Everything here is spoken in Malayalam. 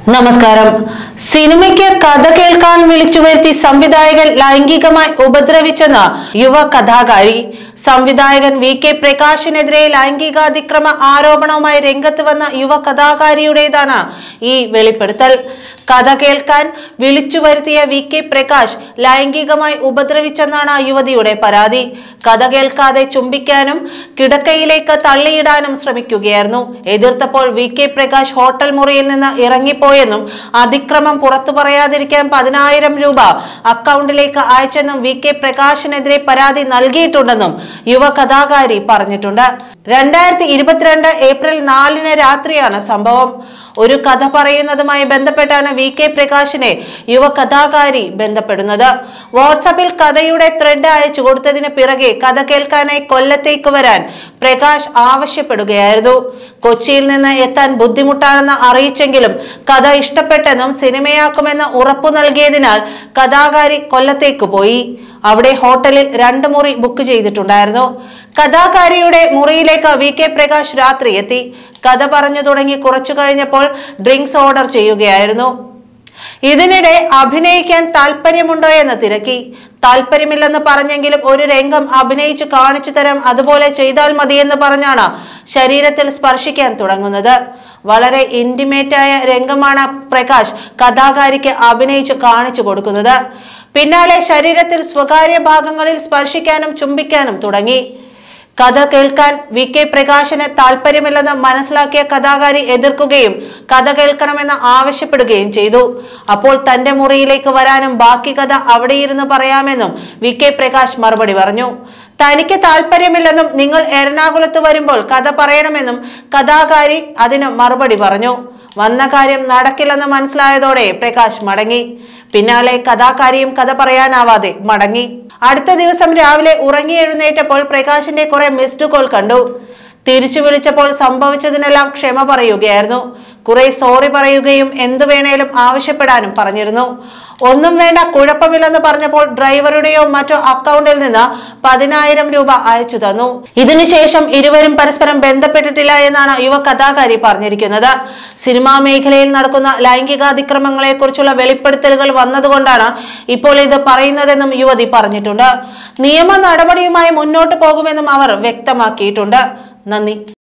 നമസ്കാരം. സിനിമയ്ക്ക് കഥ കേൾക്കാൻ വിളിച്ചുവരുത്തി സംവിധായകൻ ലൈംഗികമായി ഉപദ്രവിച്ചെന്ന യുവ കഥാകാരി. സംവിധായകൻ VK പ്രകാശിനെതിരെ ലൈംഗികാതിക്രമ ആരോപണവുമായി രംഗത്ത് വന്ന യുവ കഥാകാരിയുടേതാണ് ഈ വെളിപ്പെടുത്തൽ. കഥ കേൾക്കാൻ വിളിച്ചു വരുത്തിയ VK പ്രകാശ് ലൈംഗികമായി ഉപദ്രവിച്ചെന്നാണ് യുവതിയുടെ പരാതി. കഥ കേൾക്കാതെ ചുംബിക്കാനും കിടക്കയിലേക്ക് തള്ളിയിടാനും ശ്രമിക്കുകയായിരുന്നു. എതിർത്തപ്പോൾ VK പ്രകാശ് ഹോട്ടൽ മുറിയിൽ നിന്ന് ഇറങ്ങിപ്പോയെന്നും അതിക്രമം പുറത്തു പറയാതിരിക്കാൻ 10,000 രൂപ അക്കൗണ്ടിലേക്ക് അയച്ചെന്നും VK പ്രകാശിനെതിരെ പരാതി നൽകിയിട്ടുണ്ടെന്നും യുവ കഥാകാരി പറഞ്ഞിട്ടുണ്ട്. 2022 ഏപ്രിൽ 4 രാത്രിയാണ് സംഭവം. ഒരു കഥ പറയുന്നതുമായി ബന്ധപ്പെട്ടാണ് VK പ്രകാശിനെ യുവ കഥാകാരി ബന്ധപ്പെടുന്നത്. വാട്സാപ്പിൽ കഥയുടെ ത്രെഡ് അയച്ചു കൊടുത്തതിന് പിറകെ കഥ കേൾക്കാനായി കൊല്ലത്തേക്ക് വരാൻ പ്രകാശ് ആവശ്യപ്പെടുകയായിരുന്നു. കൊച്ചിയിൽ നിന്ന് എത്താൻ ബുദ്ധിമുട്ടാണെന്ന് അറിയിച്ചെങ്കിലും കഥ ഇഷ്ടപ്പെട്ടെന്നും സിനിമയാക്കുമെന്ന് ഉറപ്പു നൽകിയതിനാൽ കഥാകാരി കൊല്ലത്തേക്ക് പോയി. അവിടെ ഹോട്ടലിൽ 2 മുറി ബുക്ക് ചെയ്തിട്ടുണ്ടായിരുന്നു. കഥാകാരിയുടെ മുറിയിലേക്ക് VK പ്രകാശ് രാത്രി എത്തി. കഥ പറഞ്ഞു തുടങ്ങി കുറച്ചു കഴിഞ്ഞപ്പോൾ ഡ്രിങ്ക്സ് ഓർഡർ ചെയ്യുകയായിരുന്നു. ഇതിനിടെ അഭിനയിക്കാൻ താല്പര്യമുണ്ടോ എന്ന് തിരക്കി. താല്പര്യമില്ലെന്ന് പറഞ്ഞെങ്കിലും ഒരു രംഗം അഭിനയിച്ചു കാണിച്ചു തരാം, അതുപോലെ ചെയ്താൽ മതിയെന്ന് പറഞ്ഞാണ് ശരീരത്തിൽ സ്പർശിക്കാൻ തുടങ്ങുന്നത്. വളരെ ഇന്റിമേറ്റായ രംഗമാണ് പ്രകാശ് കഥാകാരിക്ക് അഭിനയിച്ചു കാണിച്ചു കൊടുക്കുന്നത്. പിന്നാലെ ശരീരത്തിൽ സ്വകാര്യ ഭാഗങ്ങളിൽ സ്പർശിക്കാനും ചുംബിക്കാനും തുടങ്ങി. കഥ കേൾക്കാൻ VK പ്രകാശിന് താല്പര്യമില്ലെന്ന് മനസ്സിലാക്കിയ കഥാകാരി എതിർക്കുകയും കഥ കേൾക്കണമെന്ന് ആവശ്യപ്പെടുകയും ചെയ്തു. അപ്പോൾ തന്റെ മുറിയിലേക്ക് വരാനും ബാക്കി കഥ അവിടെയിരുന്ന് പറയാമെന്നും VK പ്രകാശ് മറുപടി പറഞ്ഞു. തനിക്ക് താല്പര്യമില്ലെന്നും നിങ്ങൾ എറണാകുളത്ത് വരുമ്പോൾ കഥ പറയണമെന്നും കഥാകാരി അതിന് മറുപടി പറഞ്ഞു. വന്ന കാര്യം നടക്കില്ലെന്ന് മനസ്സിലായതോടെ പ്രകാശ് മടങ്ങി. പിന്നാലെ കഥാകാരിയും കഥ പറയാനാവാതെ മടങ്ങി. അടുത്ത ദിവസം രാവിലെ ഉറങ്ങി എഴുന്നേറ്റപ്പോൾ പ്രകാശിന്റെ കുറെ മിസ്ഡ് കോൾ കണ്ടു. തിരിച്ചു വിളിച്ചപ്പോൾ സംഭവിച്ചതിനെല്ലാം ക്ഷമ പറയുകയായിരുന്നു. കുറെ സോറി പറയുകയും എന്തു വേണേലും ആവശ്യപ്പെടാനും പറഞ്ഞിരുന്നു. ഒന്നും വേണ്ട, കുഴപ്പമില്ലെന്ന് പറഞ്ഞപ്പോൾ ഡ്രൈവറുടെയോ മറ്റോ അക്കൗണ്ടിൽ നിന്ന് 10,000 രൂപ അയച്ചു തന്നു. ഇതിനുശേഷം ഇരുവരും പരസ്പരം ബന്ധപ്പെട്ടിട്ടില്ല എന്നാണ് യുവ കഥാകാരി പറഞ്ഞിരിക്കുന്നത്. സിനിമാ മേഖലയിൽ നടക്കുന്ന ലൈംഗികാതിക്രമങ്ങളെ കുറിച്ചുള്ള വെളിപ്പെടുത്തലുകൾ വന്നതുകൊണ്ടാണ് ഇപ്പോൾ ഇത് പറയുന്നതെന്നും യുവതി പറഞ്ഞിട്ടുണ്ട്. നിയമ നടപടിയുമായി മുന്നോട്ട് പോകുമെന്നും അവർ വ്യക്തമാക്കിയിട്ടുണ്ട്. നന്ദി.